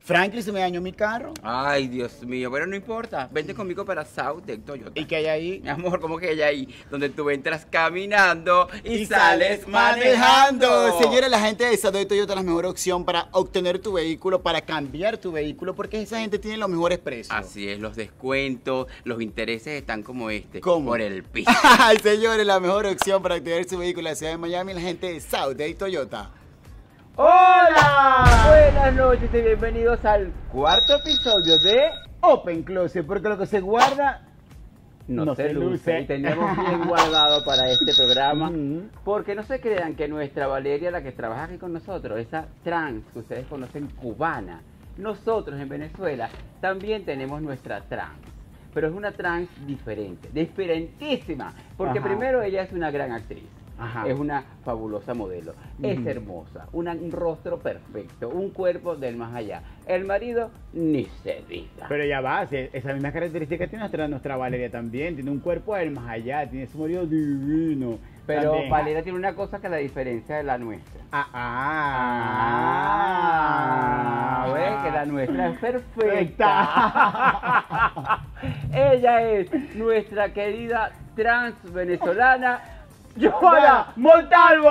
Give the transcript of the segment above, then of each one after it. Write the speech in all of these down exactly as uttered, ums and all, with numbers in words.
Franklin, se me dañó mi carro. Ay, Dios mío, pero no importa. Vente conmigo para Southern Toyota. ¿Y qué hay ahí? Mi amor, ¿cómo que hay ahí? Donde tú entras caminando y, Y sales manejando. Señores, la gente de Southern Toyota es la mejor opción para obtener tu vehículo, para cambiar tu vehículo, porque esa gente tiene los mejores precios. Así es, los descuentos, los intereses están como este. ¿Cómo? Por el piso. Señores, la mejor opción para obtener su vehículo en la ciudad de Miami, la gente de Southern Toyota. ¡Hola! Buenas noches y bienvenidos al cuarto episodio de Open Closet, porque lo que se guarda No, no se, se luce. luce. Y tenemos bien guardado para este programa. Ujú. Porque no se crean que nuestra Valeria, la que trabaja aquí con nosotros, esa trans que ustedes conocen cubana, nosotros en Venezuela también tenemos nuestra trans. Pero es una trans diferente, diferentísima. Porque Ajá. primero ella es una gran actriz. Ajá. Es una fabulosa modelo, es Ujú. hermosa, una- un rostro perfecto, un cuerpo del más allá. El marido ni se diga. Pero ya va, si esa misma característica tiene nuestra, nuestra Valeria también, tiene un cuerpo del más allá, tiene su marido divino. Pero también. Valeria tiene una cosa que la diferencia de la nuestra. Ah, Ah, ah, ¿ves? Que la nuestra es perfecta. Ella es nuestra querida trans venezolana, Joana Montalvo.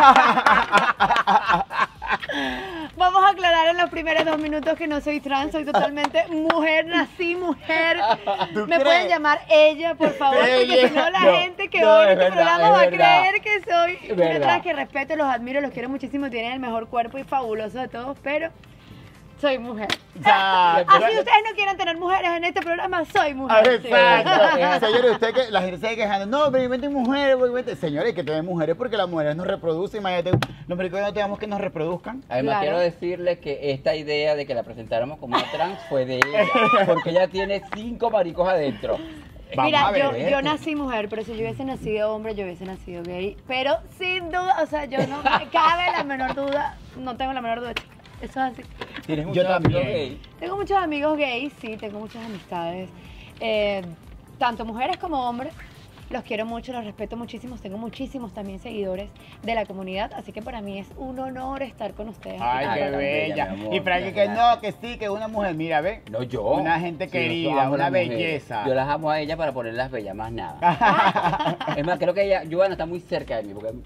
Vamos a aclarar en los primeros dos minutos que no soy trans, soy totalmente mujer, nací mujer. ¿Tú Me crees? pueden llamar ella, por favor, porque Ella. si no la No, gente que no, oye es este verdad, programa es va a verdad. creer que soy Es una verdad. trans que respeto, los admiro, los quiero muchísimo, tienen el mejor cuerpo y fabuloso de todos, pero soy mujer. Ya, Así ustedes no quieran tener mujeres en este programa, soy Ah, mujer. sí. exacto. Señores, usted que la gente se sigue quejando, no, pero inventen mujeres, porque inventen-". Señores, hay que tener mujeres porque las mujeres nos reproducen, imagínate, los médicos no tenemos que nos reproduzcan. Además, Claro. quiero decirles que esta idea de que la presentáramos como una trans fue de ella, porque ella tiene cinco maricos adentro. Vamos Mira, a ver, yo, ¿eh? yo nací mujer, pero si yo hubiese nacido hombre, yo hubiese nacido gay. Pero sin duda, o sea, yo no me cabe la menor duda, no tengo la menor duda, chica. Eso es así. ¿Tienes Yo muchos amigos también. gay? Tengo muchos amigos gays, sí, tengo muchas amistades, eh, tanto mujeres como hombres. Los quiero mucho, los respeto muchísimo. Tengo muchísimos también seguidores de la comunidad, así que para mí es un honor estar con ustedes. Ay, Ah, qué tan bella, bella. mi amor, Y Frankie muchas que no, gracias. que sí, que es una mujer, mira, ve. No, yo. Una gente querida, yo amo a una las mujeres. belleza. Yo las amo a ella para ponerlas bellas, más nada. Es más, creo que ella, Joana, está muy cerca de mí. Porque...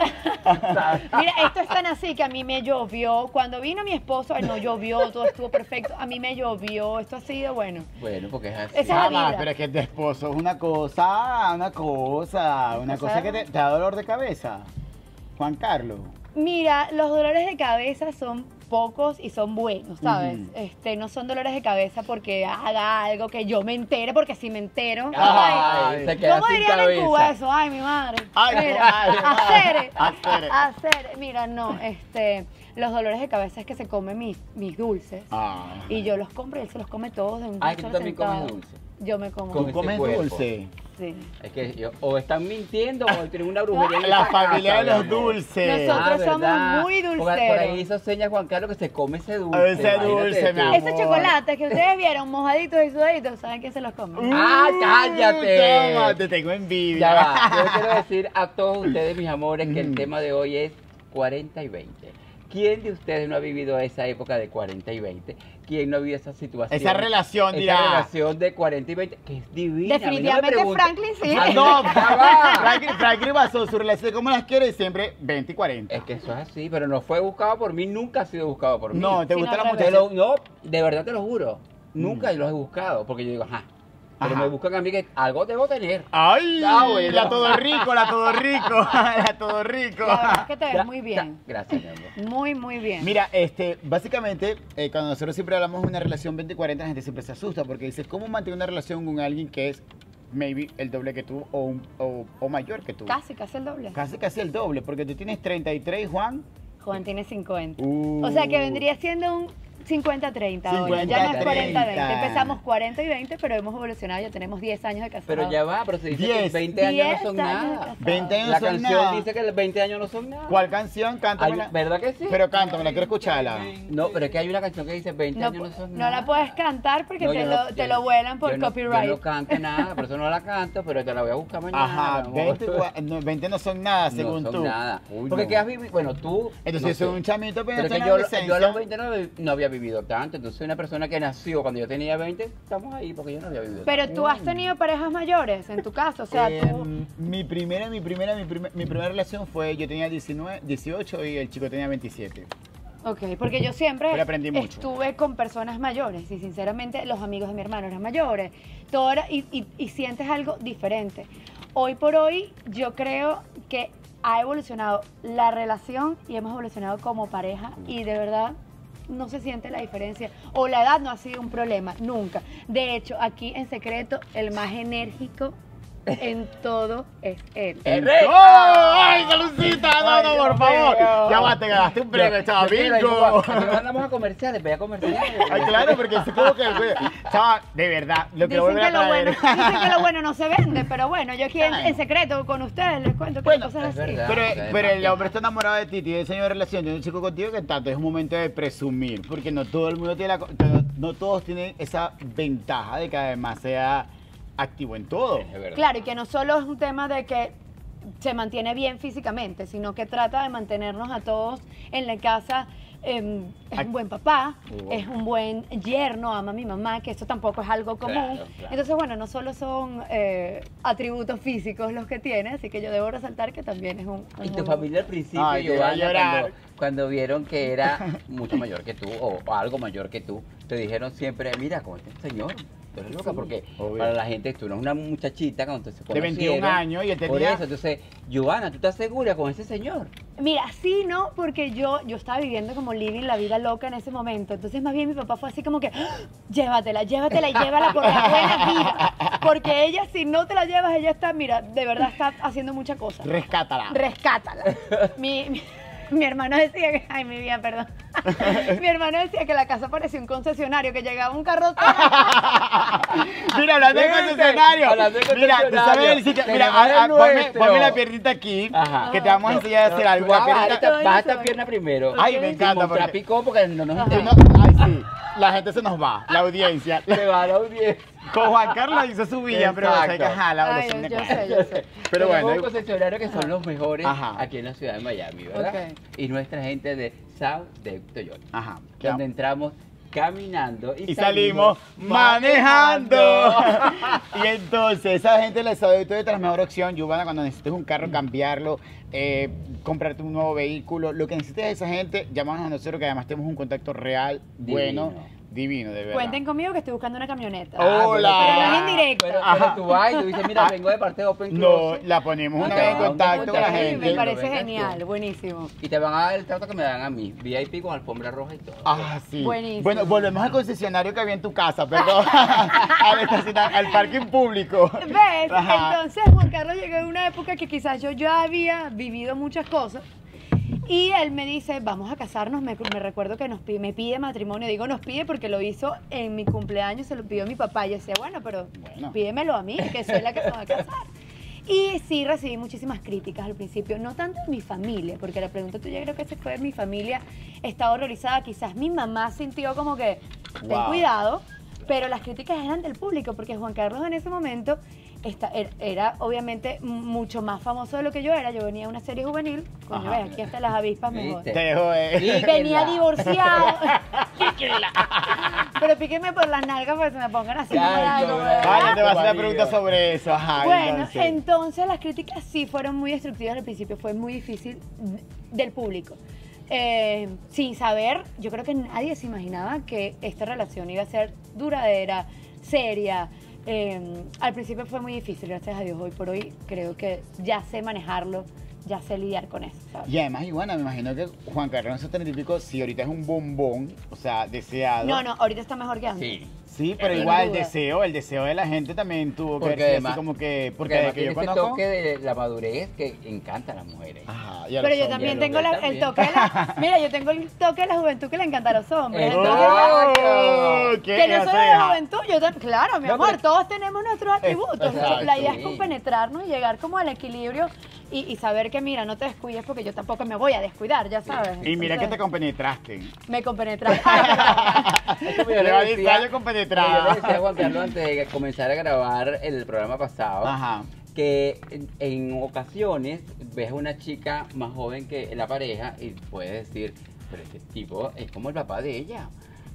Mira, esto es tan así que a mí me llovió. Cuando vino mi esposo, él no llovió, todo estuvo perfecto. A mí me llovió, esto ha sido bueno. Bueno, porque es así. Esa es la Mamá, vida. pero es que tu esposo es una cosa, una cosa, una Cosa- cosa que te, te da dolor de cabeza. Juan Carlos. Mira, los dolores de cabeza son pocos y son buenos, ¿sabes? Ujú. Este, no son dolores de cabeza porque haga algo que yo me entere, porque si me entero. Ay, ay, se queda ¿cómo sin dirían cabeza. en Cuba eso? Ay, mi madre. Ay, mi Mira, madre, hacer, hacer. hacer. Mira, no, este, los dolores de cabeza es que se comen mis, mis dulces. Ah. Y yo los compro y él se los come todos de un Ay, que tú solo también sentado. comes dulce. Yo me como. Con ¿Tú ese comes cuerpo. dulce? Sí. Es que yo- o están mintiendo o tienen una brujería. en La esa familia de casa, los mi amor. dulces. Nosotros somos ¿verdad? muy Por- dulceros. Por ahí hizo señas Juan Carlos que se come ese dulce. A ese imagínate dulce, tú. mi amor. Esos chocolates que ustedes vieron mojaditos y sudaditos, ¿saben quién se los come? ¡Ah, cállate! Toma, te tengo envidia. Ya va, yo quiero decir a todos ustedes, mis amores, que el Mm. tema de hoy es cuarenta y veinte. ¿Quién de ustedes no ha vivido esa época de cuarenta y veinte? ¿Quién no ha vivido esa situación? Esa relación, Esa dirá. relación de cuarenta y veinte, que es divina. A mí no me Definitivamente pregunten. Franklin sí. Ah, No, ya va. Franklin, Franklin basó su relación como las quiere y siempre veinte y cuarenta. Es que eso es así, pero no fue buscado por mí, nunca ha sido buscado por mí. No, ¿te Sí, gusta no, la al Te muchacha? lo- no, de verdad te lo juro. Nunca Mm. los he buscado, porque yo digo, ajá. Pero Ajá. me buscan a mí que algo debo tener. Ay, Ah, bueno. la todo rico, la todo rico, la todo rico. La verdad es que te ves Ya, muy bien. ya. Gracias, mi amor. Muy, muy bien. Mira, este, básicamente, eh, cuando nosotros siempre hablamos de una relación veinte y cuarenta, la gente siempre se asusta porque dice, ¿cómo mantener una relación con alguien que es, maybe, el doble que tú o, un- o, o mayor que tú? Casi, casi el doble. Casi, casi el doble, porque tú tienes treinta y tres, Juan. Juan tiene cincuenta. Uh. O sea que vendría siendo un cincuenta treinta ahora. Ya no es cuarenta veinte. treinta. Empezamos cuarenta y veinte, pero hemos evolucionado. Ya tenemos diez años de casados. Pero ya va, pero se dice Diez. que veinte años no son diez años de nada. casados. veinte años La no son canción nada. dice que los veinte años no son nada. ¿Cuál canción? Ay, Cántamela. ¿verdad que sí? Pero cántamela, quiero escucharla. No, pero es que hay una canción que dice veinte No, años no son no nada. la puedes cantar porque No, te, yo lo, no- te yo- lo vuelan por yo no- copyright. Yo no canto nada, por eso no la canto, pero te la voy a buscar mañana. Ajá, mi amor. veinte, cua- no, veinte no son nada, No según son tú. nada. Uy, Porque no. ¿qué has vivido? Bueno, tú. Entonces no yo soy sé. un chamito, pero, Pero no es que tengo yo, adolescencia. yo a los veinte no, no había vivido tanto. Entonces, una persona que nació cuando yo tenía veinte, estamos ahí porque yo no había vivido Pero tanto. tú has tenido parejas mayores, en tu caso, o sea, tú... Em, mi primera, mi primera, mi, primer- mi primera relación fue, yo tenía diecinueve, dieciocho y el chico tenía veintisiete. Ok, porque yo siempre Pero aprendí mucho. estuve con personas mayores y sinceramente los amigos de mi hermano eran mayores, todo era, y, y, y sientes algo diferente. Hoy por hoy yo creo que ha evolucionado la relación y hemos evolucionado como pareja y de verdad no se siente la diferencia. O la edad no ha sido un problema, nunca. De hecho, aquí en secreto, el más enérgico en todo es él. ¡En ¡Rico! todo! ¡Ay, Salucita! No, Ay, no, Dios por favor. mío. Ya va, te ganaste un premio, chaval. Bingo. ¡Bingo! Andamos a comerciales, ve a comerciales. Ay, claro, porque es como que, chaval, de verdad, lo que Dicen voy a que, lo traer. bueno, dicen que lo bueno no se vende, pero bueno, yo aquí en, Claro. en secreto con ustedes les cuento que Bueno, las cosas es así. verdad. Pero, Ok, pero el va. hombre está enamorado de ti, tiene diseño de relación, tiene un chico contigo que tanto es un momento de presumir, porque no todo el mundo tiene la, co- no, no todos tienen esa ventaja de que además sea activo en todo. Es verdad. Claro, y que no solo es un tema de que se mantiene bien físicamente, sino que trata de mantenernos a todos en la casa. eh, es un buen papá, Wow. es un buen yerno, ama a mi mamá, que eso tampoco es algo común. Claro, claro. Entonces, bueno, no solo son eh, atributos físicos los que tiene, así que yo debo resaltar que también es un... Y un- tu familia al principio, Ay, te va a Giovanna, llorar. cuando, cuando vieron que era mucho mayor que tú o, o algo mayor que tú, te dijeron siempre, mira, con este señor, tú eres loca, Sí. porque Obvio. para la gente tú eres una muchachita cuando se De conocieron. veintiún años y él Por tenía... eso, entonces, Giovanna, ¿tú estás segura con ese señor? Mira, sí, no, porque yo, yo estaba viviendo como living la vida loca en ese momento. Entonces, más bien mi papá fue así como que, ¡ah! Llévatela, llévatela y llévala por la buena vida. Porque ella, si no te la llevas, ella está, mira, de verdad está haciendo muchas cosas. Rescátala. Rescátala. Mi, mi, mi hermano decía que, ay, mi vida, perdón. Mi hermano decía que la casa parecía un concesionario, que llegaba un carro todo. Mira, hablando de Vente, concesionario. hablando de Mira, tú sabes concesionario. el sitio. Mira, Tenemos a- a- el ponme, nuestro. ponme la piernita aquí, Ajá. que te vamos a enseñar a hacer algo. Ah, La piernita- esta- baja esta Ay, pierna primero. Ay, me Sin encanta, mostrar porque- picón porque no nos Ajá. Tú interesa. no- Ay, sí. La gente se nos va, la audiencia. Se va a la audiencia. Con Juan Carlos hizo su villa, pero Exacto. sé que ajá, la Ay, evolución de yo Juan. sé, yo sé. Pero Tenemos bueno, un concesionario que son los mejores Ajá. aquí en la ciudad de Miami, ¿verdad? Ok. Y nuestra gente de South de Toyota, ajá. donde entramos caminando y, Y salimos manejando. Y entonces, esa gente les sabe todo de la mejor opción. Giovanna, cuando necesites un carro, cambiarlo, eh, comprarte un nuevo vehículo, lo que necesites de esa gente, llámanos a nosotros, que además tenemos un contacto real, Divino. bueno, divino, de verdad. Cuenten conmigo que estoy buscando una camioneta. Oh, Hola. Pero no es indirecta. Pero, Ajá. pero tú vas y tú dices, mira, vengo de parte de Open No, Closet. la ponemos una Ok. vez en contacto con la Sí, Sí, gente. me parece Vengas tú. genial, buenísimo. Y te van a dar el trato que me dan a mí. V I P con alfombra roja y todo. Ah, sí. Buenísimo. Bueno, volvemos al concesionario que había en tu casa, perdón. al, estacionar- al parking público. ¿Ves? Ajá. Entonces Juan Carlos llegó en una época que quizás yo ya había vivido muchas cosas y él me dice, vamos a casarnos, me, me recuerdo que nos pide, me pide matrimonio, digo nos pide porque lo hizo en mi cumpleaños, se lo pidió mi papá, y yo decía, bueno, pero Bueno. pídemelo a mí, que soy la que se va a casar. Y sí recibí muchísimas críticas al principio, no tanto de mi familia, porque la pregunta tuya creo que se fue de mi familia, estaba horrorizada, quizás mi mamá sintió como que, ten Wow. cuidado, pero las críticas eran del público, porque Juan Carlos en ese momento esta- era, era obviamente mucho más famoso de lo que yo era. Yo venía de una serie juvenil, coño, Ajá. ves, aquí hasta las avispas me ¿Viste? joden. Te dejo, eh. Sí. Venía Píquenla. divorciado. Pero píquenme por las nalgas para que se me pongan así. como Ay, algo, no, ¿verdad? Vale, te voy a hacer una Marido. pregunta sobre eso. Ajá, Bueno, entonces. entonces las críticas sí fueron muy destructivas al principio, fue muy difícil del público. Eh, sin saber, yo creo que nadie se imaginaba que esta relación iba a ser duradera, seria. Eh, al principio fue muy difícil, gracias a Dios. Hoy por hoy creo que ya sé manejarlo, ya sé lidiar con eso, ¿sabes? Y además, Iguana, me imagino que Juan Carlos setenta y pico, si ahorita es un bombón, o sea, deseado. No, no, ahorita está mejor que antes. Sí. Sí, pero Sin igual el duda. deseo, el deseo de la gente también tuvo que Porque ver si además- así como que, porque Porque además desde que yo tiene ese conozco. toque de la madurez que encanta a las mujeres. Ajá, y a Pero los yo hombres. también los tengo la- hombres el también. toque de la... Mira, yo tengo el toque de la juventud que le encanta a los hombres. Oh, Entonces, ¡Oh! ¿Qué? que no Eso solo de deja- juventud, yo también, claro, mi No, amor, pero- todos tenemos nuestros atributos. Exacto. La idea es Sí. compenetrarnos y llegar como al equilibrio y, y saber que, mira, no te descuides porque yo tampoco me voy a descuidar, ya sabes. Y mira que te Entonces, compenetraste. me compenetraste. Ah, Es como yo le Lleva decía- diez años como yo compenetrada. le decía a Juan Carlos antes de comenzar a grabar el programa pasado, Ajá. que en, en ocasiones ves a una chica más joven que la pareja y puedes decir, pero este tipo es como el papá de ella.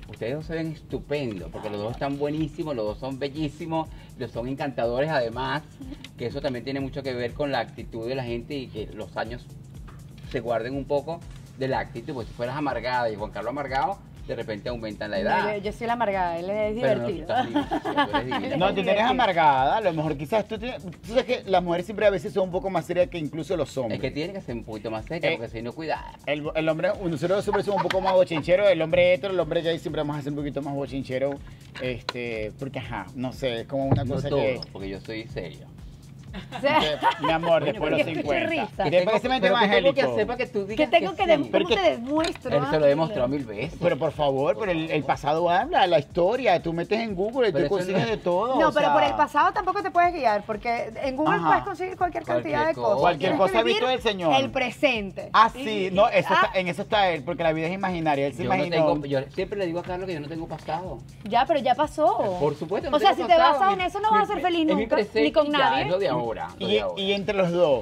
ustedes dos se ven estupendos, porque los dos están buenísimos, los dos son bellísimos, los son encantadores además, que eso también tiene mucho que ver con la actitud de la gente y que los años se guarden un poco de la actitud, porque si fueras amargada y Juan Carlos amargado, de repente aumentan la edad. No, yo, yo soy la amargada, él es Pero no, tú divertido. estás divina, sí, tú eres divina. No, tú eres amargada, a lo mejor quizás tú tienes... Tú sabes que las mujeres siempre a veces son un poco más serias que incluso los hombres. Es que tiene que ser un poquito más seria, Eh, porque si no, cuidado. El, el hombre, nosotros siempre somos un poco más bochincheros, el hombre hetero, el hombre gay siempre vamos a ser un poquito más bochinchero, este, porque ajá, no sé, es como una No cosa todo, que... porque yo soy serio. O sea, que, mi amor, después de los Porque es cincuenta. risa. Y después que se mete pero ¿qué tengo que evangélico. hacer para que tú digas ¿qué tengo que, sí? dem- Pero ¿cómo que- te demuestro? Él se lo Ah, he demostrado mil veces. Pero por favor, pero el, el pasado habla, la historia, tú metes en Google y Pero tú eso consigues no- de todo. No, o pero sea, por el pasado tampoco te puedes guiar, porque en Google Ajá. puedes conseguir cualquier cantidad Cualquier de cosas. cosa. Cualquier Tienes que cosa ha visto vivir el señor. El presente. Ah, sí, no, eso Ah, está, en eso está él, porque la vida es imaginaria, él se Yo, no imaginó. tengo, yo siempre le digo a Carlos que yo no tengo pasado. Ya, pero ya pasó. Por supuesto. no O sea, tengo si te pasado. basas en Mi- eso, no vas a ser mi- feliz es mi nunca, presente ni con y ya, nadie. Es lo de ahora. lo Y, de ahora. y entre los dos,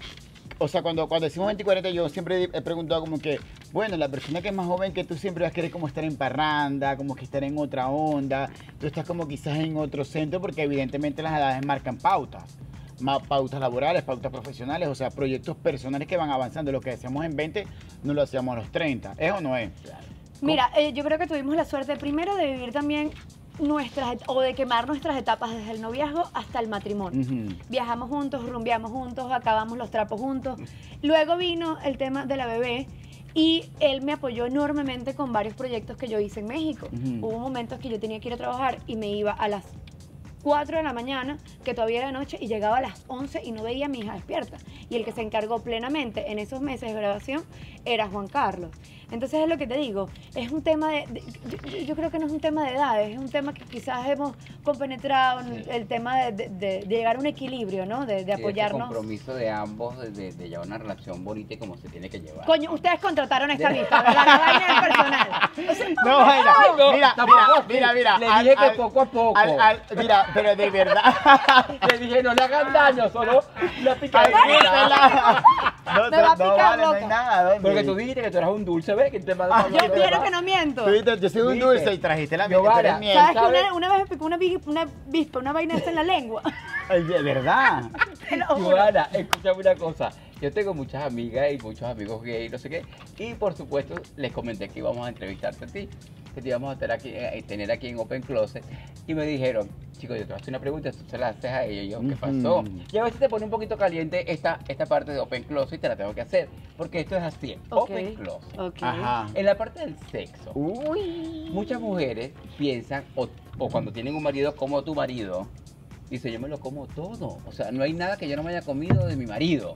o sea, cuando, cuando decimos veinte y cuarenta, yo siempre he preguntado como que, bueno, la persona que es más joven que tú siempre vas a querer como estar en parranda, como que estar en otra onda, tú estás como quizás en otro centro, porque evidentemente las edades marcan pautas. Ma- pautas laborales, pautas profesionales, o sea, proyectos personales que van avanzando. Lo que hacíamos en veinte no lo hacíamos a los treinta. ¿Es o no es? Mira, eh, yo creo que tuvimos la suerte primero de vivir también nuestras, et- o de quemar nuestras etapas desde el noviazgo hasta el matrimonio. Ujú. Viajamos juntos, rumbeamos juntos, acabamos los trapos juntos. Luego vino el tema de la bebé y él me apoyó enormemente con varios proyectos que yo hice en México. Ujú. Hubo momentos que yo tenía que ir a trabajar y me iba a las cuatro de la mañana, que todavía era noche, y llegaba a las once y no veía a mi hija despierta. Y el que se encargó plenamente en esos meses de grabación era Juan Carlos. Entonces es lo que te digo, es un tema de, de- yo, yo creo que no es un tema de edades, es un tema que quizás hemos compenetrado en Sí. el tema de, de- de- de llegar a un equilibrio, ¿no? De, de Sí, ese apoyarnos. compromiso de ambos de, de- de llevar una relación bonita y como se tiene que llevar. Coño, ustedes contrataron esta vista, ¿verdad? La vaina es personal. O sea, No, mira, No, mira, tampoco mira, así. mira, mira. Le al- dije que al- poco a poco. al- al- mira, pero de verdad. Le dije, no le hagan daño, solo la Ay, picadita. quítala. No, Me va a no, no picar, vale, no hay loca. nada. ¿dónde? Porque tú dijiste que tú eras un dulce, ¿ves? Que te va a yo quiero que no miento. Tú dijiste, yo soy un ¿Viste? dulce y trajiste la miel. Yo, tú eres vara, miel. ¿Sabes que ¿sabes? una, una vez me picó una, vi- una vispa, una vaina esta en la lengua? Ay, de verdad. Te lo juro. Joana, escúchame una cosa. Yo tengo muchas amigas y muchos amigos gay, no sé qué. Y por supuesto, les comenté que íbamos a entrevistarte a ti. Que te íbamos a tener aquí, eh, tener aquí en Open Closet. Y me dijeron, chicos, yo te voy a hacer una pregunta, tú se la haces a ellos. Y yo, ¿qué pasó? Ujú. Y a veces te pone un poquito caliente esta, esta parte de Open Closet y te la tengo que hacer. Porque esto es así, Ok. Open Closet. Ok. Ajá. En la parte del sexo, Uy. muchas mujeres piensan, o, o cuando tienen un marido como tu marido, dice, yo me lo como todo. O sea, no hay nada que yo no me haya comido de mi marido.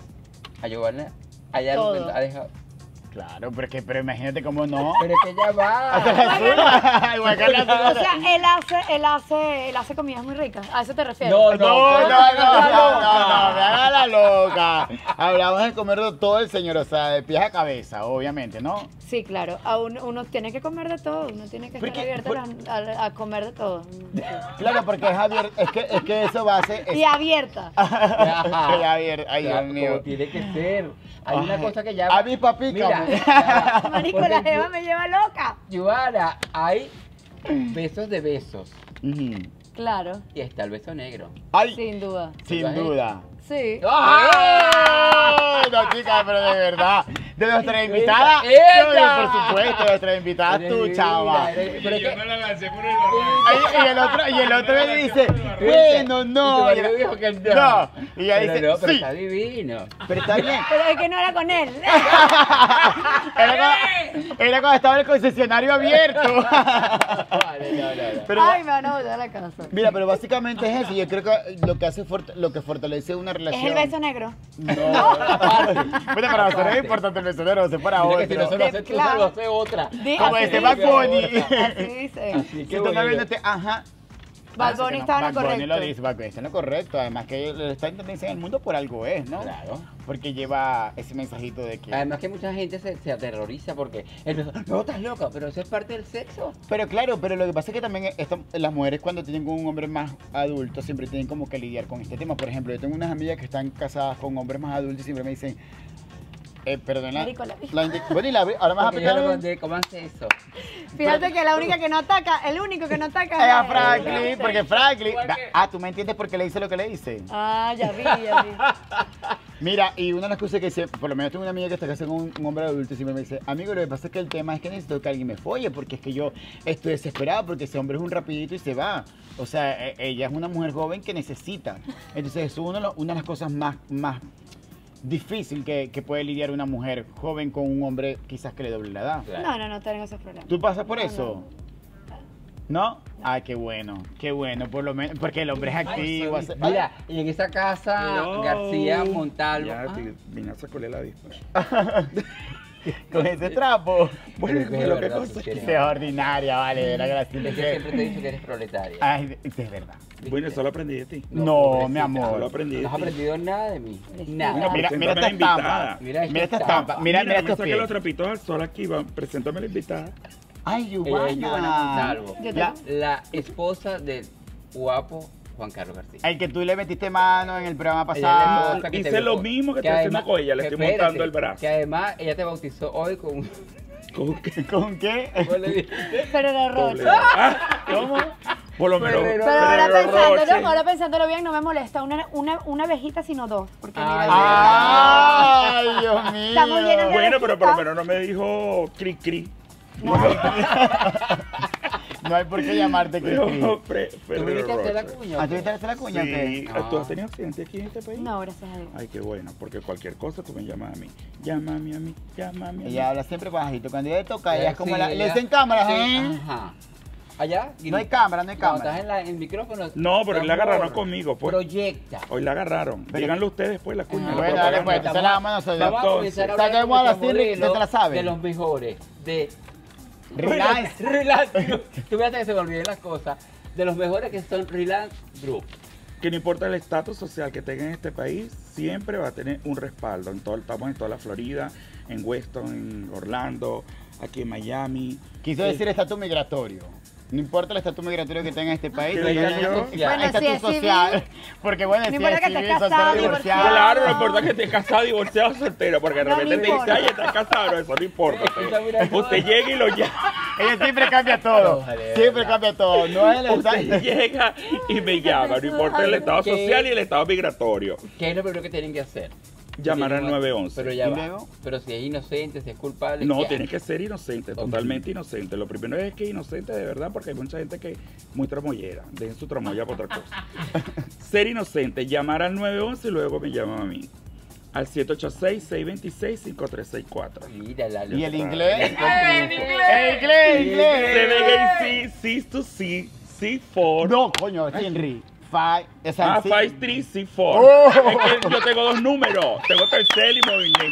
A Giovanna, hay algo que Todo. ha dejado. Claro, pero, es que, pero imagínate cómo no. Pero es que ya Hasta va. la azul. Igual que la azul. O sea, él hace, él hace, él hace comidas muy ricas. ¿A eso te refieres? No, No, no, no, no, la no, loca. no, me haga la loca. Hablamos de comerlo todo el señor, o sea, de pies a cabeza, obviamente, ¿no? Sí, claro. A uno, uno tiene que comer de todo. Uno tiene que ¿Por estar qué? abierto Por- a, a- a comer de todo. Claro, porque es abierto, es que, es que eso va a ser... Y abierta. Ay, abierto, ay, Ya, Dios mío. como tiene que ser. Hay una Ay, cosa que ya. a mí, papi, Mira, como- ya va. Marico, Porque la jeva Yu- me lleva loca. Giovanna, hay besos de besos. Ujú. Claro, Y está el beso negro. Ay, sin duda. sin ¿Lo has duda. Sí. ¡Ay! No, chica, pero de verdad. De nuestra invitada. ¡Ella! Por supuesto, de nuestra invitada, Eres tú, divina, chava. eres- pero es yo que- no la lancé por el Ay, barranco. y el otro, y el otro me dice, ¿Viste? bueno, Y tu no. marido dijo que no. No. Y ella Pero dice, no, pero sí. está divino. Pero está bien. Pero es que no era con él. Era cuando, era cuando estaba el concesionario abierto. Vale, no, no, no. Pero, Ay, me van a botar a la casa. mira, pero básicamente es eso. Yo creo que lo que hace fort- lo que fortalece una Es relación. el beso negro. No. Bueno, para nosotros es importante el beso negro, no sé para Mira otro. que si no se lo hace tú, Claro. se lo hace otra. Di- Como así este dice. Bad Bunny. Así dice. Así Si que tú estás bueno. viéndote, ajá. Bad Ah, Bunny que no, está en lo Bad Bunny lo correcto. dice, Bad Bunny está en lo correcto. Además que él está en tendencia en el mundo por algo es, ¿no? Claro. Porque lleva ese mensajito de que... Además que mucha gente se, se aterroriza porque el beso, no, estás loca, pero eso es parte del sexo. Pero claro, pero lo que pasa es que también esto- las mujeres cuando tienen con un hombre más adulto siempre tienen como que lidiar con este tema. Por ejemplo, yo tengo unas amigas que están casadas con hombres más adultos y siempre me dicen, Eh, perdona. Marico, la vi. La indi- bueno, y la vi- ahora más Porque yo le aplicar. mandé, ¿cómo hace eso? Fíjate que la única que no ataca, el único que no ataca Es a es Franklin, Sí. porque Franklin. Igual que- Ah, tú me entiendes por qué le hice lo que le hice. Ah, ya vi, ya vi. Mira, y una de las cosas que dice, por lo menos tengo una amiga que está casada con un, un hombre adulto y siempre me dice, amigo, lo que pasa es que el tema es que necesito que alguien me folle, porque es que yo estoy desesperado, porque ese hombre es un rapidito y se va. O sea, e- ella es una mujer joven que necesita. Entonces, eso es uno de los- una de las cosas más, más difícil que, que puede lidiar una mujer joven con un hombre quizás que le doble la edad. Claro. No, no, no tengo esos problemas. ¿Tú pasas por No, eso? ¿No? Ay, qué bueno, qué bueno, por lo menos, porque el hombre es activo. hace- Mira, y en esa casa, Hello. García Montalvo. Ya, ah, te- vine a sacarle la vista. Con ese trapo. Bueno, pero es lo que verdad, cosa tú es quieres. Es ordinaria, vale, de verdad que la Es que siempre te he dicho que eres proletaria. Ay, de- es verdad. Bueno, eso lo aprendí de ti. No, pobrecita. mi amor. Eso lo aprendí de No has ti. aprendido nada de mí. Pobrecita. Nada. Mira, mira, mira esta Preséntame la estampa. invitada. Mira esta Mira esta estampa. estampa. Mira, mira me estos saqué los pies. trapitos al sol aquí. Va, preséntame la invitada. Ay, Ella es Giovanna Giovanna. Montalvo. Yo Ya. La esposa del guapo Juan Carlos García. El que tú le metiste mano en el programa Ella es la pasado. esposa que te Hice lo bautizó. mismo que estoy haciendo con ella, le que estoy espérate, montando el brazo. Que además ella te bautizó hoy con un... ¿Cómo que? ¿Con qué? ¿Cómo le dijiste? Pero era Doble. Rocha. Ah, ¿Cómo? Por lo menos. Pero- Pero ahora Ferrero pensándolo, Rocher. ahora pensándolo bien, no me molesta una, una, una abejita, sino dos. Porque mira, Ay, Ay, Dios mío. Estamos llenos de- Bueno, pero por lo menos no me dijo cri cri. no, No hay por qué llamarte Me dijo Cristi. Fre- ¿Tú Ferrero viniste a hacer la Rocher. cuña? o ¿Ah, tú qué? viste hacer la cuña o qué? Sí. Ah. ¿Tú has tenido accidente aquí en este país? no, gracias a Dios. Ay, qué bueno, porque cualquier cosa tú me llamas a mí. Llámame a mí, llámame a mí. Ella habla siempre bajito. Cuando ella le toca, ella es como Sí, la. Le ella- dicen cámara, sí, ¿eh? Ajá. Allá. No hay cámara, no hay Cuando cámara. estás en la- en el micrófono. No, pero la amor, agarraron conmigo, pues. Proyecta. Hoy la agarraron. Pero- Díganlo ustedes después, la cuña. Ah, la Bueno, dale, pues, propaganda. entonces la vamos a nosotros. Vamos a Entonces, comenzar a saca hablar de moda de la nuestros Cindy, modelos, ¿usted te la sabe? de los mejores, de... Reliance. Reliance. Tú ves que se me olviden las cosas. De los mejores que son Reliance Group. Que no importa el estatus social que tenga en este país, siempre va a tener un respaldo. En todo, estamos en toda la Florida, en Weston, en Orlando, aquí en Miami. Quiso decir estatus migratorio. No importa el estatus migratorio que tenga este país, ¿Qué que diga tenga yo? social, Bueno, estatus si es social. civil, Porque bueno, no si importa es que estés civil, casado, soltero, divorciado. Claro, no importa que esté casado, divorciado, soltero, porque de No me repente te dice, importa. ay, estás casado, no, eso no importa. Esa mira, Usted llega y lo llama. Ella siempre cambia todo. No, de Siempre verdad. cambia todo. No es el Usted estatus. llega y me llama, no importa el estado ¿Qué? social y el estado migratorio. ¿Qué es lo primero que tienen que hacer? Llamar al Tienen- nueve once. Pero ya ¿Y va. luego? Pero si es inocente, si es culpable. No, ¿qué tiene hace? que ser inocente, Ok. totalmente inocente. Lo primero es que inocente de verdad, porque hay mucha gente que es muy tramoyera. Dejen su tramoya por otra cosa. Ser inocente, llamar al nueve once y luego me llaman a mí. Al siete ocho seis, seis dos seis, cinco tres seis cuatro. Mírala, ¿Y el loco. inglés? El ¡El inglés, Se inglés! ve C, C to C, C cuatro. No, coño, Henry. Five. O sea, Ah, sí. cinco tres C cuatro. Oh. Es que yo tengo dos números. Tengo Telcel y Movilnet.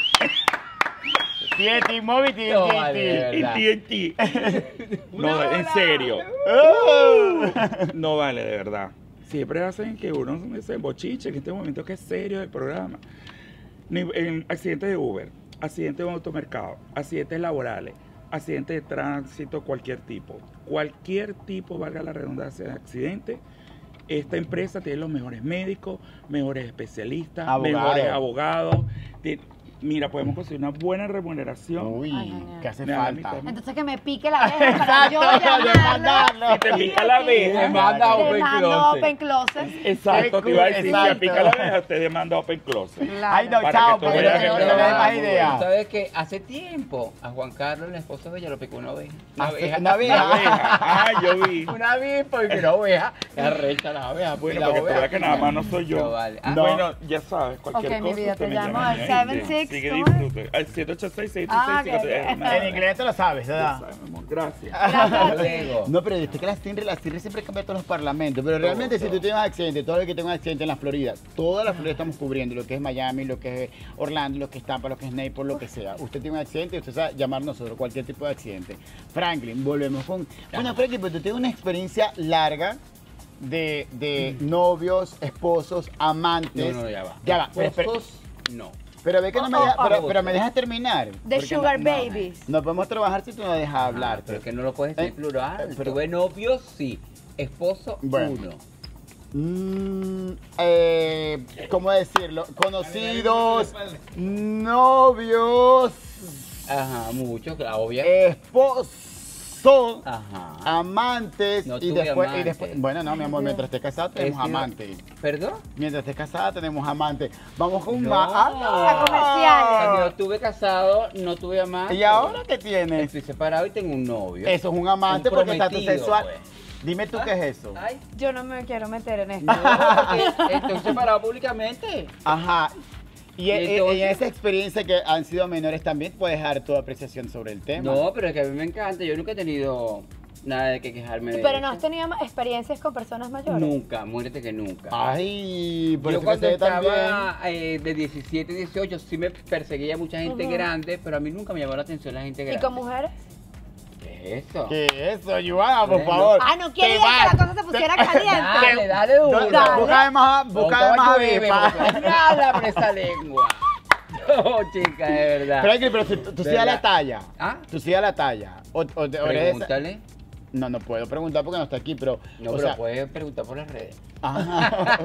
T N T Móvil, T No, N T. vale. Y ¿Verdad? T N T. No, en serio. Oh. No vale, de verdad. Siempre hacen que uno se bochiche en este momento que es serio el programa. Ni- En accidentes de Uber, accidentes de automercado, accidentes laborales, accidentes de tránsito, cualquier tipo. Cualquier tipo, valga la redundancia, de accidente. Esta empresa tiene los mejores médicos, mejores especialistas, Abogados. mejores abogados. Ti- Mira, podemos conseguir una buena remuneración. Uy, Ay, genial. ¿qué hace Me da la falta? mitad. Entonces que me pique la abeja para yo llamarlo. Demandarlo. Si te pica la abeja, demanda Le Open mando Closet. Open Closet. Exacto, te iba a decir, si Exacto. aplica la abeja, usted demanda Open Closet. Claro. Ay, no, Para chao, que tú porque veas no que no te le des va más muy idea. ¿Sabes que hace tiempo a Juan Carlos, el esposo de ella, lo picó una oveja? Una Hace- abeja. una abeja. La abeja. Ah, yo vi. Una avispa y una oveja. Se arrecha la abeja. Bueno, la porque tú oveja veas que nada más no soy yo. No, vale. Ah, No. Bueno, ya sabes, cualquier Ok, mi cosa vida, usted te me llamo llama al ahí. seven Sí, six, Sigue ¿cómo es? disfrute. Al siete ocho seis, seis Ah, seis, cinco tres ok, ok. seis. En inglés te lo sabes, Ya ¿verdad? sabes, mi amor, gracias. Hasta luego. No, pero viste que las T I R, las T I R siempre cambian todos los parlamentos. Pero realmente, si tú tienes un accidente, todo lo que tenga un accidente en la Florida, toda la Florida estamos cubriendo, lo que es Miami, lo que es Orlando, lo que es Tampa, lo que es Naples, lo que sea. Usted tiene un accidente, usted sabe llamar a nosotros, cualquier tipo de accidente. Franklin, volvemos con. Bueno, Franklin, pero tú tienes una experiencia larga de, de novios, esposos, amantes. No, no, ya va. Ya va, pero, pero, Esposos, no. pero ve que no me Oh, deja- oh, pero, oh. pero me dejas terminar. The porque Sugar no, no. Babies. No podemos trabajar si tú no dejas hablar. Pero que no lo puedes decir Eh, plural. eh, pero- Tuve novios, sí. Esposo, Bueno. uno. Mm, eh, ¿Cómo decirlo? Conocidos, novios, Ajá, muchos, claro, obvio. esposos, Ajá. amantes No y tuve después, y amante. después. Bueno, no, mi amor, mientras estés casada He tenemos sido- amantes. ¿Perdón? Mientras estés casada tenemos amantes. Vamos con No. más. La comercial. Cuando yo estuve casado, no tuve amante. ¿Y ahora qué tienes? Estoy separado y tengo un novio. Eso es un amante Un porque está tu prometido, sexual. pues. Dime tú qué es eso. Ay, Yo no me quiero meter en esto. no, porque estoy separado públicamente. Ajá. Y, ¿Y e- entonces? en esa experiencia que han sido menores también puedes dar tu apreciación sobre el tema. No, pero es que a mí me encanta. Yo nunca he tenido nada de que quejarme de Pero no has eso. tenido experiencias con personas mayores. Nunca, muérete que nunca. Ay, por Yo eso que cuando se ve tan bien. estaba eh, de diecisiete, dieciocho sí me perseguía mucha gente Ujú. grande, pero a mí nunca me llamó la atención la gente ¿Y grande. con mujeres? ¿Qué es eso? ¿Qué es eso, Joana, por Bueno. favor? Ah, no quiere Te decir que vas. la cosa se pusiera caliente. Dale, dale duro. Dale. Busca de más, busca de más avispa. Nada por esa lengua. No, chica, de verdad. Pero, Ingrid, pero si tú, tú sí das ¿Verdad? la talla. ¿Ah? Tú sí das la talla. O, o, o eres esa- Pregúntale. No, no puedo preguntar porque no está aquí, pero. No, o pero sea, puedes preguntar por las redes. ajá.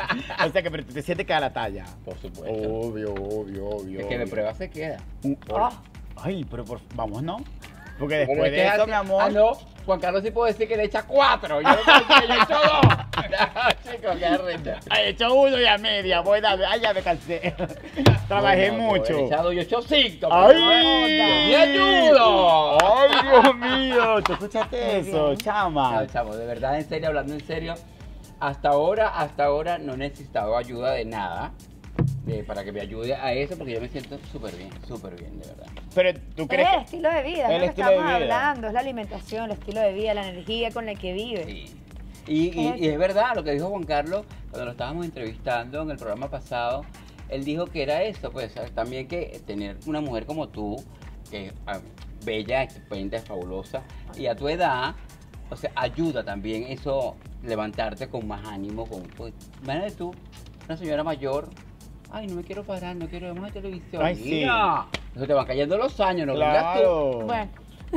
O sea que pero tú te sientes que da la talla. Por supuesto. Obvio, obvio, obvio. Es que de obvio. prueba se queda. Un- Ah. Ay, pero por, vamos, ¿no? Porque Pero después es de que eso, así- mi amor. Ah, no. Juan Carlos sí puedo decir que le echa cuatro. Yo no puedo decir que yo he hecho dos. No, chicos, qué arrecha. He hecho uno y a media, voy a ay, ya me cansé. Trabajé No, no, mucho. He echado, yo he hecho cinco. ¡Ay! pero- ¡Me ayudo! ¡Ay, Dios mío! ¿Tú escuchaste Muy eso, bien. chama? No, chavo, de verdad, en serio, hablando en serio, hasta ahora, hasta ahora no he necesitado ayuda de nada eh, para que me ayude a eso, porque yo me siento súper bien, súper bien, de verdad. Pero tú Es crees el que. estilo de vida, el es lo que estilo de estamos vida. hablando, es la alimentación, el estilo de vida, la energía con la que vive. Sí. Y, y- y es verdad lo que dijo Juan Carlos cuando lo estábamos entrevistando en el programa pasado. Él dijo que era eso, pues también que tener una mujer como tú, que es ah, bella, estupenda, fabulosa, y a tu edad, o sea, ayuda también eso, levantarte con más ánimo, con, pues, imagínate tú, una señora mayor, ay, no me quiero parar, no quiero ver más televisión. Ay, sí. Mira, eso te van cayendo los años, no vengas tú. Claro. Bueno,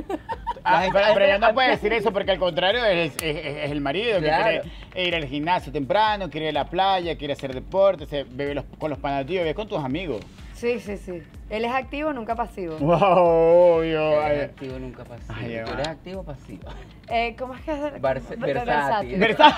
Ah, La pero, gente- pero ella no puede decir eso porque al contrario es, es- es el marido Claro. que quiere ir al gimnasio temprano, quiere ir a la playa, quiere hacer deporte, se bebe los- con los panatillos, bebe con tus amigos. sí, sí, sí. Él es activo, nunca pasivo. Wow, obvio. Eres Ay. activo, nunca pasivo. Ay, ¿Tú va. eres activo o pasivo? Eh, ¿Cómo es que es? Versa- Ver- versátil. ¿Verdad?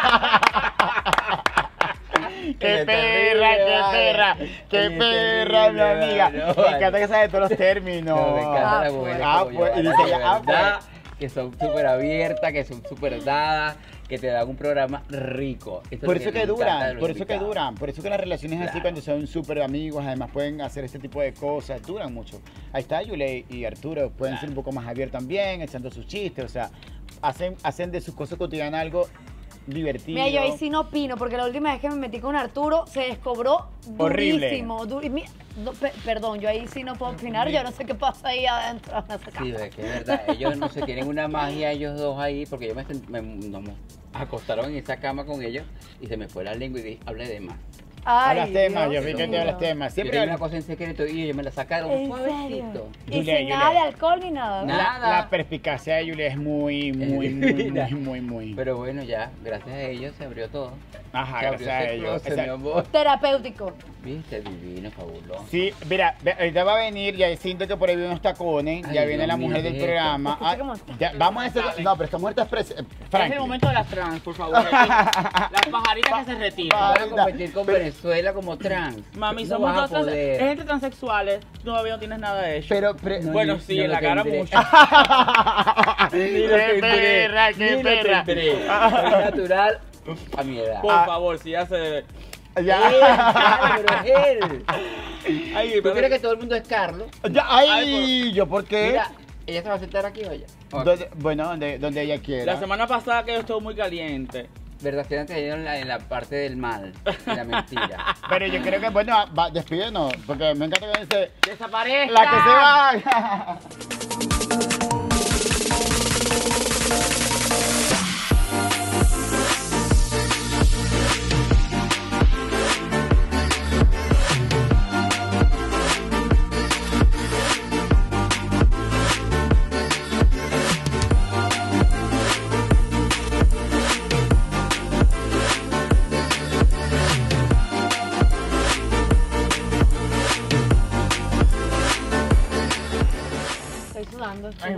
¡Qué Ella está perra, horrible, qué vale. perra! ¡Qué Ella está perra, mi horrible, amiga! vale. No, Me vale. encanta que sabe todos los términos. No, me encanta Ah, las pues. mujeres Ah, como pues, yo, y ¿vale? dice De ella, ah, verdad, que son súper abiertas, que son súper dadas, que te dan un programa rico. Eso es Por lo eso que me encanta de duran, los por eso que invitados. duran, por eso que las relaciones así Claro. cuando son súper amigos, además pueden hacer este tipo de cosas, duran mucho. Ahí está Yule y Arturo, pueden Claro. ser un poco más abiertos también, echando sus chistes, o sea, hacen, hacen de sus cosas cotidianas algo divertido. Mira, yo ahí sí no opino, porque la última vez que me metí con Arturo se descobró Horrible. durísimo. du- y mi- no, pe- perdón, yo ahí sí no puedo opinar, yo no sé qué pasa ahí adentro. No sé Sí, qué. es que es verdad. Ellos no sé, tienen una magia ellos dos ahí, porque yo me, sent- me- nos acostaron en esa cama con ellos y se me fue la lengua y dije, hablé de más. Ay, Hablas temas, Dios yo vi que te mío. hablas temas. Yo Siempre tenía una cosa en secreto y ellos me la sacaron ¿En suavecito. serio? Y Julia, sin Julia. nada de alcohol ni nada. Nada. ¿verdad? la, la perspicacia de Yule es muy, muy, muy, Mira. muy, muy, muy. Pero bueno, ya, gracias a ellos se abrió todo. Ajá, Se abrió gracias a ese ellos. closet, O sea, mi amor. Terapéutico. Viste, divino, fabuloso. sí, mira, ve- ahorita va a venir, ya siento que por ahí vienen unos tacones, Ay, ya viene Dios la mío, mujer ¿qué del es esto? programa. Escucha Ah, cómo está. ya, vamos a hacer, no, pero esta mujer está expresa. Es el momento de las trans, por favor. Las pajaritas que se retiran. Pa- Vas a competir con Venezuela como trans. Mami, No somos vas a dos trans- poder. es gente transexuales. Todavía no tienes nada de eso. Pero, pero, No, bueno, ni- sí, no en lo la cara tendré. mucho. Ni lo qué tendré, perra, qué ni lo perra. tendré. Soy natural a mi edad. Por Ah. favor, si hace. Él, ya. claro, pero es él. Ay, ¿Tú pero crees que todo el mundo es Carlos? Ya, ay, ¿yo por qué? Mira, ella se va a sentar aquí, oye. Donde- bueno, donde, donde ella quiera. la semana pasada que yo estuve muy caliente. Verdad, se han caído en la, en la parte del mal, en la mentira. Pero yo creo que, bueno, va, despídenos, porque me encanta que dice, ¡Desaparezca! la que se va.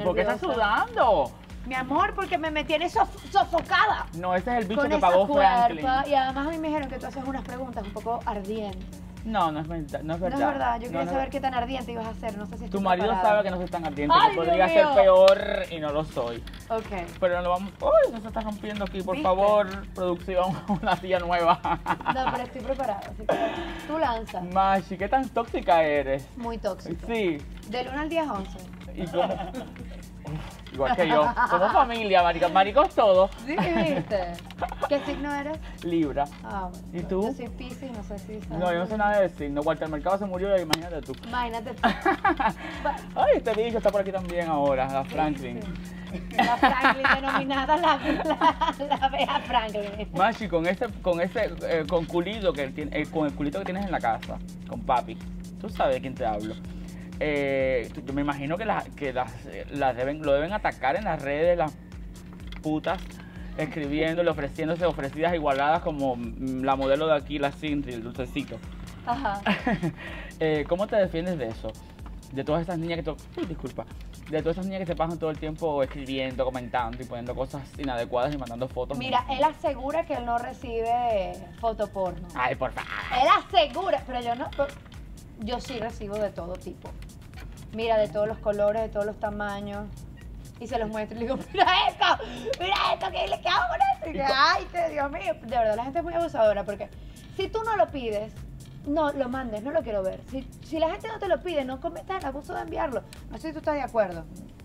por qué estás nerviosa. sudando? Mi amor, porque me, me tienes sof- sofocada. No, ese es el bicho Con que esa pagó Franklin. cuerpa. Y además a mí me dijeron que tú haces unas preguntas un poco ardientes. No, no es, verdad, no es No verdad. es verdad, yo No, quería no. saber qué tan ardiente ibas a hacer. No sé si Tu estoy marido preparada. sabe que no soy tan ardiente, Ay, que podría Dios ser mío. peor y no lo soy. Ok. Pero no vamos. ¡Uy! No se está rompiendo aquí, por ¿Viste? favor, producción, una silla nueva. No, pero estoy preparada. Así que tú lanzas. Machi, ¿qué tan tóxica eres? Muy tóxico. Sí, Del uno al diez, once. y como. Igual que yo. Somos familia, marica. Maricos todos. Sí, ¿viste? ¿Qué signo eres? Libra. Ah, bueno. ¿Y tú? Yo soy Piscis, no sé si sabes. No, yo no sé nada de signo. Walter Mercado se murió, imagínate tú. Imagínate tú. Ay, este bicho está por aquí también ahora, la Franklin. La Franklin denominada la, la, la vieja Franklin. Machi, con ese, con ese, eh, con culito que tiene, eh, con el culito que tienes en la casa, con papi. Tú sabes de quién te hablo. Eh, yo me imagino que, las que las, eh, las deben, lo deben atacar en las redes, las putas, escribiéndole, ofreciéndose ofrecidas igualadas como mm, la modelo de aquí, la Cindy, el dulcecito. Ajá. eh, ¿Cómo te defiendes de eso? De todas esas niñas que to- Uy, disculpa. De todas esas niñas que se pasan todo el tiempo escribiendo, comentando y poniendo cosas inadecuadas y mandando fotos. Mira, él asegura que él no recibe fotoporno. Ay, por favor. Él asegura, pero yo no. Yo sí recibo de todo tipo. Mira, de todos los colores, de todos los tamaños. Y se los muestro y le digo, mira esto, mira esto, ¿qué, ¿qué hago con esto? Y que, ay, que Dios mío. De verdad, la gente es muy abusadora porque si tú no lo pides, no lo mandes, no lo quiero ver. Si, si la gente no te lo pide, no cometas el abuso de enviarlo. No sé si tú estás de acuerdo.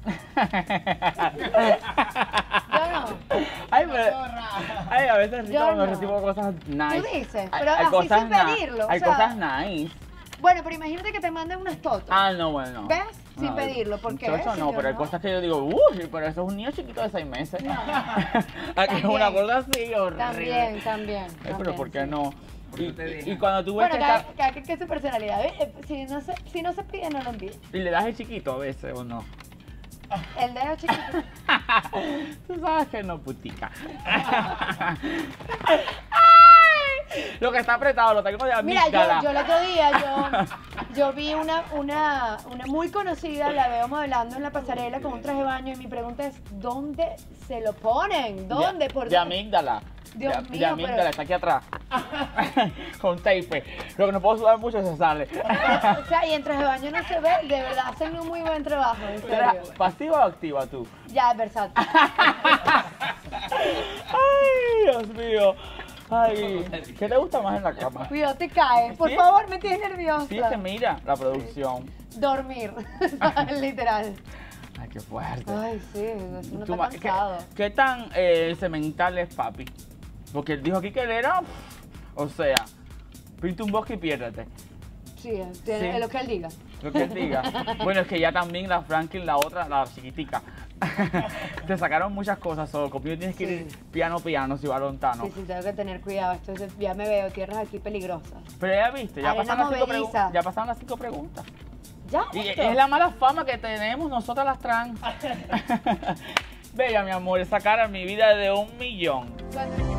Yo no. Ay, pero, ay, a veces sí Yo cuando no. recibo cosas nice. Tú dices, Hay- pero hay así cosas sin na- pedirlo, o Hay sea- cosas nice. Bueno, pero imagínate que te manden unas totos. Ah, no, bueno. ¿Ves? Sin No, pedirlo, ¿por qué? Eso, eso Si no, yo pero hay no. cosas que yo digo, uy, pero eso es un niño chiquito de seis meses. Aquí es una cosa así horrible. También, también. Ay, pero también, ¿por qué sí. no? Y, y- y cuando tú ves Bueno, que cada, está, cada quien que es su personalidad. ¿eh? Si no, se, si no se pide, no lo envíe. y le das el chiquito a veces o no. El dedo chiquito. Tú sabes que no, putica. Lo que está apretado, lo tengo de Mira, amígdala. yo, yo el otro día, yo, yo vi una, una, una muy conocida, la veo modelando en la pasarela con un traje de baño y mi pregunta es, ¿dónde se lo ponen? ¿Dónde? De, ¿Por de dónde? amígdala. Dios de, mío, de amígdala, pero- está aquí atrás. Con tape. Lo que no puedo sudar mucho se sale. O sea, y en traje de baño no se ve, de verdad, hacen un muy buen trabajo, en ¿Era serio. ¿Pasiva o activa tú? Ya, es versátil. Ay, Dios mío. Ay, ¿qué te gusta más en la cama? Cuidado, te caes. Por ¿Sí? favor, me tienes nerviosa. Sí, se mira la producción. Dormir, literal. Ay, qué fuerte. Ay, sí, uno Tú está ma- ¿qué, cansado. qué tan eh, semental es papi? Porque él dijo aquí que él era, o sea, pinta un bosque y piérdete. Sí, tiene, Sí. es lo que él diga. Lo que él diga. Bueno, es que ya también la Franklin, la otra, la chiquitica, te sacaron muchas cosas, solo conmigo tienes que ir Sí. piano piano, si balontano. Sí, sí, tengo que tener cuidado. Esto es- ya me veo, tierras aquí peligrosas. Pero ya viste, ya Arena pasaron, las cinco movediza. pregu- ya pasaron las cinco preguntas. ¿Ya? Y esto? es la mala fama que tenemos nosotras las trans. Bella, mi amor, esa cara en mi vida de un millón. Cuando-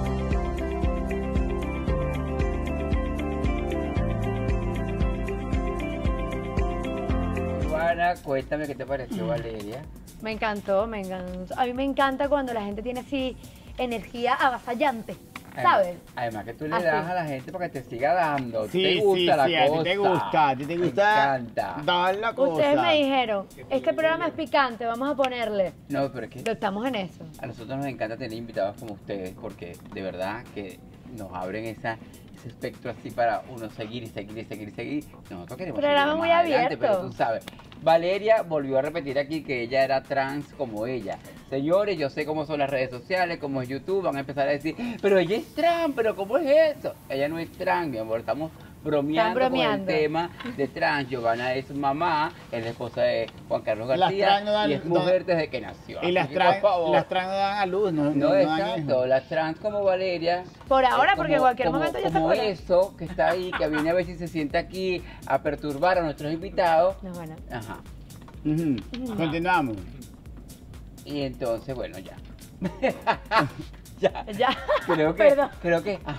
Juana, cuéntame qué te pareció Valeria. Me encantó, me encantó. A mí me encanta cuando la gente tiene así energía avasallante, ¿sabes? Además, además que tú le Así. das a la gente para que te siga dando. Sí, te gusta sí, la sí, a cosa. ti te gusta, a ti te Me gusta encanta. dar la cosa. Ustedes me dijeron, este programa es picante, vamos a ponerle. No, pero es que Estamos en eso. a nosotros nos encanta tener invitados como ustedes porque de verdad que nos abren esa, ese espectro así para uno seguir y seguir y seguir y seguir. Nosotros queremos Programa seguir muy más adelante, abierto. pero tú sabes. Valeria volvió a repetir aquí que ella era trans como ella. Señores, yo sé cómo son las redes sociales, cómo es YouTube, van a empezar a decir, pero ella es trans, pero ¿cómo es eso? Ella no es trans, mi amor, estamos bromeando, Están bromeando. con el tema de trans. Giovanna es mamá, es la esposa de Juan Carlos Las García trans no dan- y es no- mujer desde que nació. Y las Así que, trans, por favor, las trans no dan a luz, no, no, no, no dan exacto, hijos. las trans como Valeria. Por ahora, eh, porque en como- cualquier como- momento ya se Como acuerda. eso que está ahí, que viene a ver si se sienta aquí a perturbar a nuestros invitados. No, bueno. Ajá. Ujú. Continuamos. Y entonces, bueno, ya. ya. Ya. Creo que, Perdón. creo que, ajá.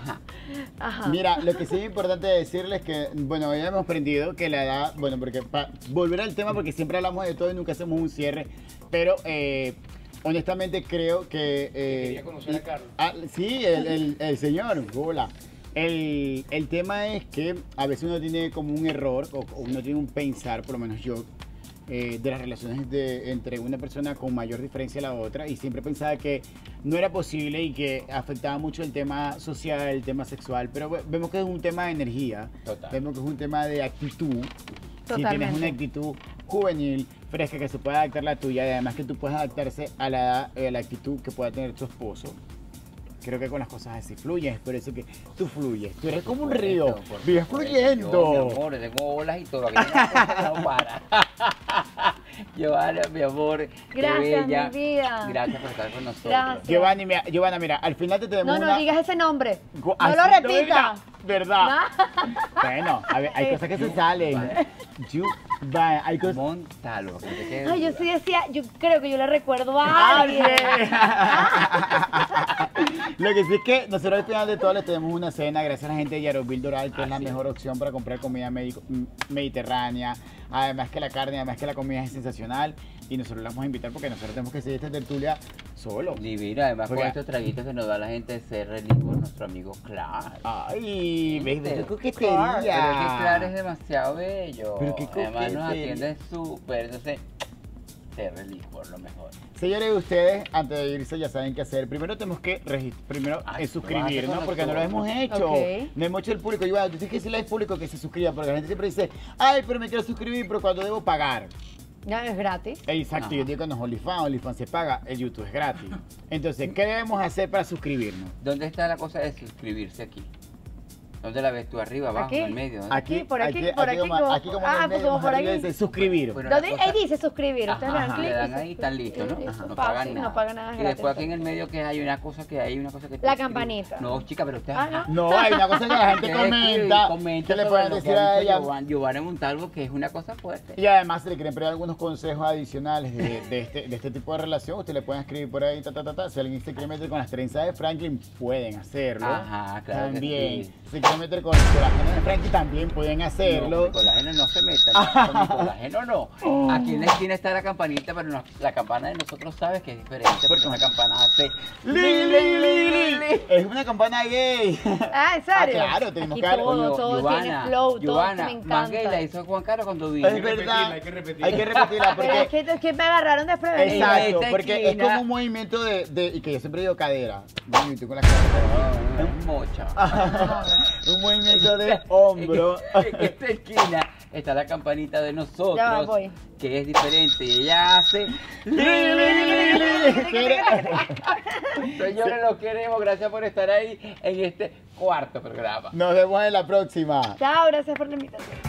Ajá. Mira, lo que sí es importante decirles que, bueno, ya hemos aprendido que la edad, bueno, porque para volver al tema, porque siempre hablamos de todo y nunca hacemos un cierre, pero eh, honestamente creo que... Eh, Quería conocer a Carlos. ah, sí, el, el, el señor, hola. El, el tema es que a veces uno tiene como un error, o, o uno tiene un pensar, por lo menos yo, eh, de las relaciones de, entre una persona con mayor diferencia a la otra, y siempre pensaba que no era posible y que afectaba mucho el tema social, el tema sexual, pero ve- vemos que es un tema de energía, Total. vemos que es un tema de actitud. Si tienes Totalmente. una actitud juvenil, fresca, que se pueda adaptar a la tuya, y además que tú puedas adaptarse a la, edad, eh, a la actitud que pueda tener tu esposo, creo que con las cosas así fluyes. Por eso que tú fluyes, tú eres como un río, Por vives supuesto. fluyendo. Yo, mi amor, tengo olas y todo. Aquí hay una cosa que no para. Giovanna, mi amor. qué Gracias, bella. mi vida. Gracias por estar con nosotros. Gracias. Giovanni, mira, Giovanna, mira, al final te tenemos No, una... no digas ese nombre. Gu- No así- lo mira, repitas. ¿Verdad? No. Bueno, a ver, hay cosas que se salen. Giovanni, hay cosas... Montalo. que te quede Ay, yo dura. sí decía, yo creo que yo le recuerdo a alguien. Lo que sí es que nosotros al final de todo les tenemos una cena gracias a la gente de Yarovil Doral, que es la Así es. mejor opción para comprar comida médico- m- mediterránea. Además que la carne, además que la comida es sensacional. Y nosotros la vamos a invitar porque nosotros tenemos que seguir esta tertulia solos. Divino, además con Porque- estos traguitos que nos da la gente de C R Licor, nuestro amigo Clark. Ay, ves, ves qué Pero coquetería. es que Clark es demasiado bello. Pero qué además nos coquete. atiende súper, entonces C R Licor, lo mejor. Señores, ustedes, antes de irse, ya saben qué hacer. Primero tenemos que regist- primero Ay, eh, suscribirnos, lo vas a hacer porque no lo con hemos hecho. Ok. No hemos hecho el público. Yo, tú tienes que decirle al público que se suscriba, porque la gente siempre dice, ay, pero me quiero suscribir, pero cuando debo pagar. Ya es gratis. Exacto, Ajá. yo digo que no es OnlyFans, OnlyFans se paga, el YouTube es gratis. Entonces, ¿qué debemos hacer para suscribirnos? ¿Dónde está la cosa de suscribirse aquí? ¿Dónde la ves tú? ¿Arriba, abajo, Aquí. en el medio? ¿Dónde? Aquí, por aquí, por aquí, como, como- aquí como en ah, el pues medio, como por más arriba aquí. dice suscribir. Bueno, ¿Dónde? la cosa- Ahí dice suscribir. Ustedes le dan Ajá, clic. le dan y ahí, están listos, ¿no? Sí, Ajá, no fácil, pagan nada. no pagan nada, es Y después gratis. aquí en el medio que hay una cosa que hay una cosa que te La escribe. campanita. No, chica, pero usted Ah, ¿no? No, hay una cosa que la gente Ustedes escriben y comenta, comentan que le sobre pueden lo que decir ha a dicho ella. Giovanni, Giovanni Montalvo, que es una cosa fuerte. Y además, si le quieren pedir algunos consejos adicionales de, de este, de este tipo de relación, usted le pueden escribir por ahí, ta, ta, ta, ta. Si alguien se quiere meter con las trenzas de Franklin, pueden hacerlo. Ajá, claro que También. sí. Si quieren meter con el colágeno de Franklin, también pueden No, hacerlo. con colágeno no se metan, con mi colágeno no. Aquí en la esquina está la campanita, pero no- la campana de nosotros sabes que es diferente, porque una campana hace... ¡Li, li, li, li! Es una campana gay. Ah, ¿en serio? Ah, claro, tenemos Aquí que dar- todo, Coño, todo Giovanna, tiene flow, todo Giovanna, me más gay la encanta. hizo Juan Carlos cuando vino. Es verdad. hay que repetirla. Hay que repetirla Pero es porque... que, es que me agarraron desprevenido. Esa- Exacto, esta porque es esquina- como un movimiento de, de... Y que yo siempre digo cadera. Bueno, y tú con la cadera. Ah, es mocha. Un movimiento de hombro. En esta esquina está la campanita de Ya va, nosotros, voy. que es diferente. Y ella hace... Li, li, li, li. Señores, los queremos. Gracias por estar ahí en este cuarto programa. Nos vemos en la próxima. Chao, gracias por la invitación.